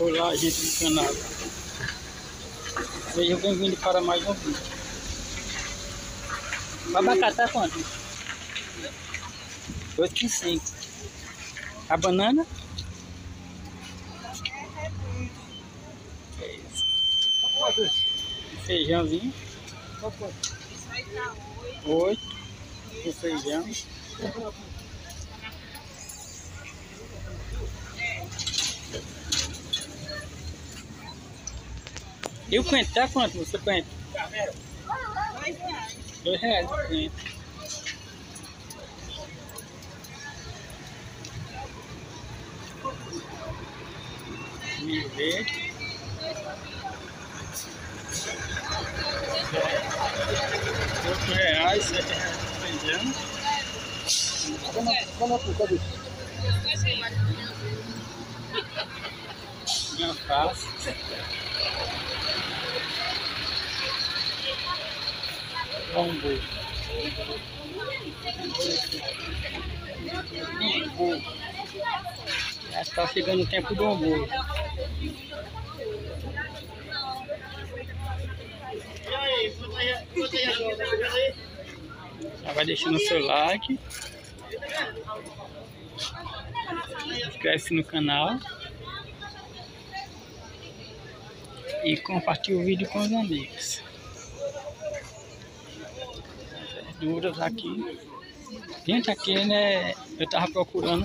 Olá, gente do canal. Sejam bem-vindos para mais um vídeo. O abacate tá quanto? 2,5. A banana? É isso. Feijãozinho? 8. O feijão. E o coentro tá quanto você coentro? R$2 o coentro. Milho verde. R$8, R$7 o feijão. Minha face. Bambu. Já está chegando o tempo do hambúrguer. Já vai deixando o seu like. Inscreve-se no canal. E compartilhe o vídeo com os amigos. Verduras aqui. Gente, aqui, né, eu tava procurando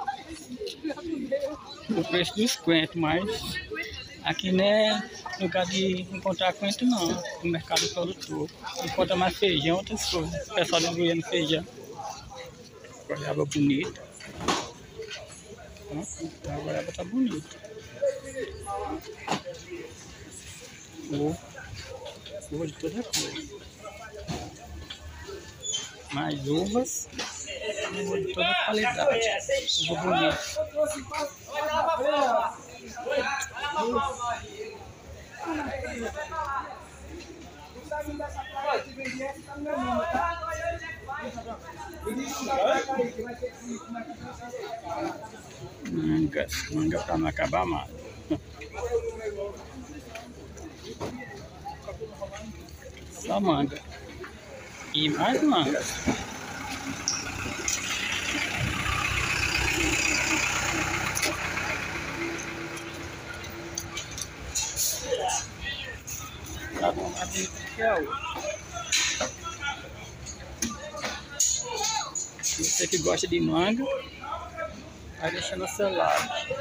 o preço dos coentros, mas aqui não é lugar de encontrar coentro não, no mercado produtor. Encontra mais feijão, outras coisas. O pessoal desenvolvendo feijão. A goiaba bonita. A goiaba tá bonita. Uva de toda cor. Mais uvas. Uva de toda qualidade. Uva bonita. Manga para não acabar mais. Só manga. E mais mangas. Tá bom, aqui é o. Você que gosta de manga, vai deixando o seu like.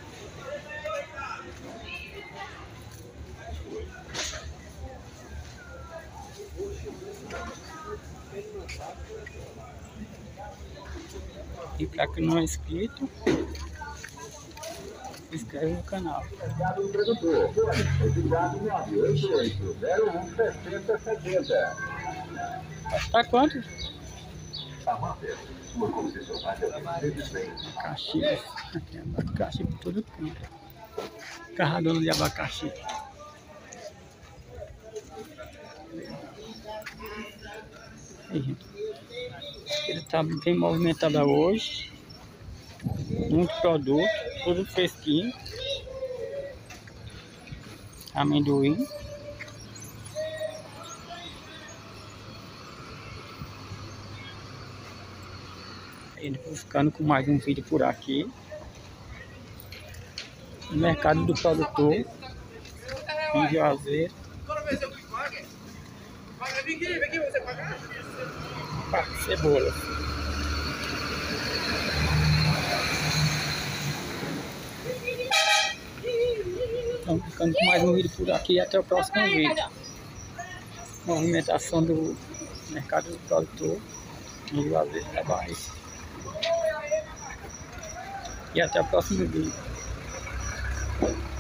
E para quem não é inscrito, se inscreve no canal. Obrigado, produtor. Obrigado, 988-01-6070. Tá quanto? Sua concessionária de bem. Abacaxi. Aqui é abacaxi por todo canto. Carradona de abacaxi. Aí, gente. Ele tá bem movimentado hoje. Muito produto, tudo fresquinho. Amendoim. Ele ficando com mais um vídeo por aqui. No mercado do produtor. Em Juazeiro. Cebola. Então, ficando com mais um vídeo por aqui. Até o próximo vídeo. Movimentação do mercado do produtor em Juazeiro da Bahia. E até o próximo vídeo.